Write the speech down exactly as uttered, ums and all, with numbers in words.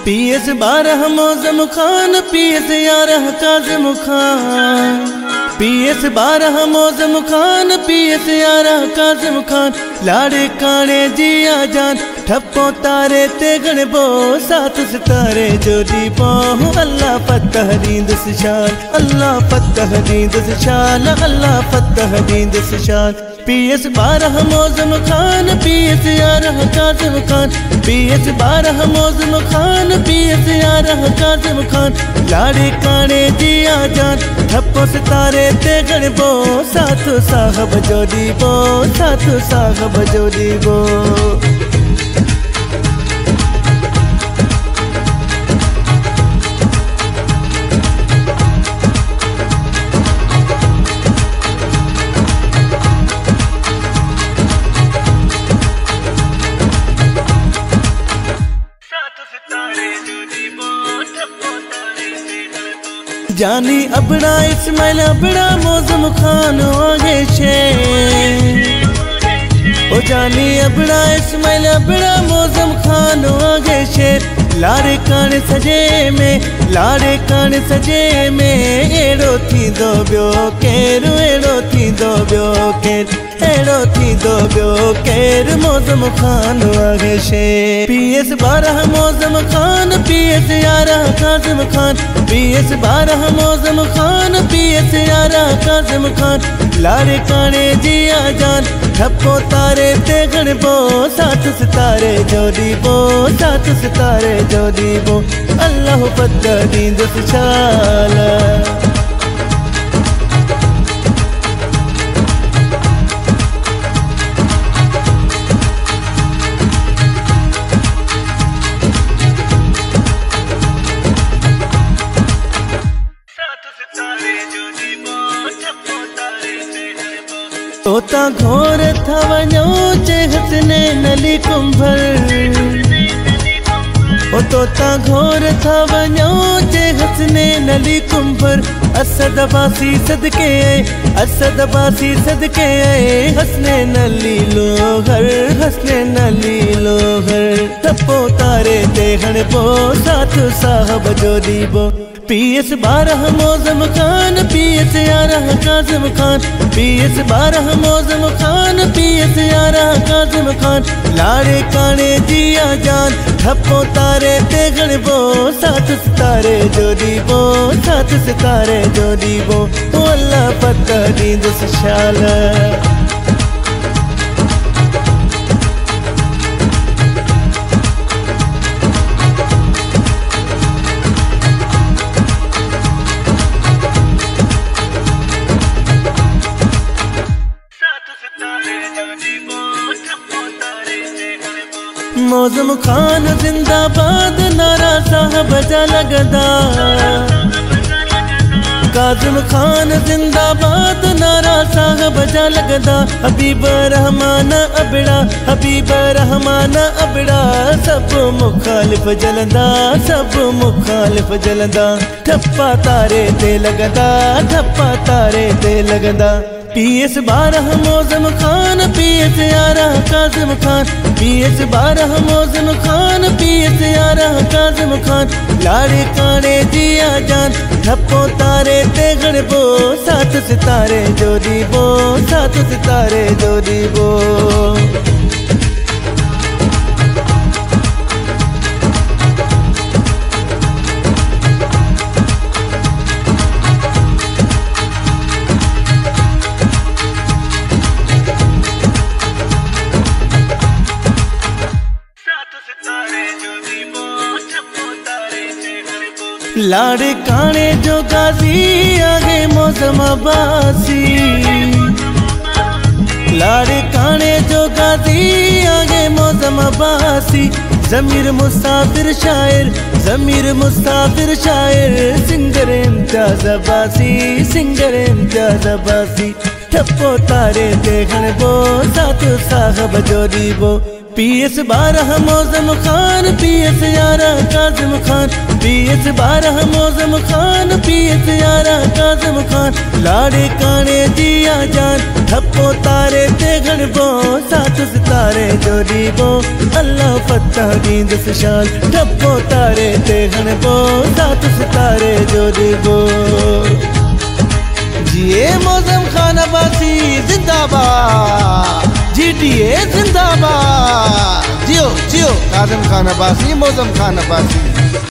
P S बारह Maujam Khan, P S ग्यारह Kazim Khan, P S बारह मौजम खान, पी एस ग्यारह काज़िम खान। लाड़े काने जिया जान, ठप्पो तारे ते गणबो, साथ सितारे जोड़ी बो। अल्लाह फतह दींद शान, अल्लाह फतह दींद शान, अल्लाह फतह दींद शान। पी एस बारह मौजम खान, पी एस ग्यारह काज़िम खान, पी एस बारह मौजम खान, पी एस ग्यारह काज़िम खान। लाड़े काने जिया जान, ठप्पो सितारे ते गणबो, साथ साहब जोड़ी बो, साथ साहब जोड़ी बो। जानी अबड़ा इस्माइल अबड़ा मौजम खान आगे छे, ओ जानी अबड़ा इस्माइल अबड़ा मौजम खान आगे छे। लाड़े कान सजे में, लाड़े कान सजे में, एड़ो थी दो ब्यो केर, एड़ो थी दो ब्यो केर, एड़ो थी दो ब्यो केर। मौजम खान आगे छे। पी एस बारह मौजम खान, पी एस ग्यारह काज़िम खान, पी एस बारह मौजम खान, पी एस ग्यारह काज़िम खान। लाड़े काने जिया जान, ठप्पो तारे ते गणबो, साथ सितारे जोड़ी बो, साथ सितारे जोड़ी बो। अल्लाह फतह दींद शान। तोता घोर था वञो चे हसने नली कुंभर, ओ तोता घोर था वञो चे हसने नली कुंभर। असद अब्बासी सदके आए, असद अब्बासी सदके आए, हसने नली लोहर, हसने नली लोहर। ठप्पो तारे ते गणबो, साथ साहब जोड़ी बो। पी एस बारह मौजम खान, पी एस ग्यारह काज़िम खान, पी एस बारह मौजम खान, पी एस ग्यारह काज़िम खान। लाड़े काने जिया जान, ठप्पो तारे ते गणबो, साथ सितारे जोड़ी बो, साथ सितारे जोड़ी बो। अल्लाह फतह दींद शान। मौजम खान जिंदाबाद, नारा साहब जा लगदा। काज़िम खान जिंदाबाद, नारा साहब जा लगदा। हबीब रहमान अबड़ा, हबीब रहमान अबड़ा, सब मुखालिफ जलंदा, सब मुखालिफ जलंदा। ठप्पा तारे ते लगदा, ठप्पा तारे ते लगदा। पी एस बारह मौजम खान, पी एस ग्यारह काज़िम खान, पी एस बारह मौजम खान, पी एस ग्यारह काज़िम खान। लाड़े काने जिया जान, ठप्पो तारे ते गणबो, साथ सितारे जोड़ी बो, साथ सितारे जोड़ी बो। लाड़े काने जो गाजी आगे मौजम अब्बासी, लाड़े काने जो गाजी आगे मौजम अब्बासी। ज़मीर मुसाफिर शायर, ज़मीर मुसाफिर शायर, सिंगर इम्तियाज़ अब्बासी, सिंगर इम्तियाज़ अब्बासी। ठप्पो तारे ते गणबो, साथ साहब जोड़ी बो। पी एस बारह मौजम खान, पी एस ग्यारह काज़िम खान, पी एस बारह मौजम खान, पी एस ग्यारह काज़िम खान। लाड़े काने जिया जान, ठप्पो तारे ते गणबो सात सितारे जोड़ीबो अल्लाह फत्ता दींद सिशाल ठप्पो तारे ते गणबो सात सितारे जोड़ीबो जिए मौजम खान अब्बासी जिंदाबाद जीटीए जिंदाबाद जियो जियो काज़िम खान अब्बासी मौजम खान अब्बासी।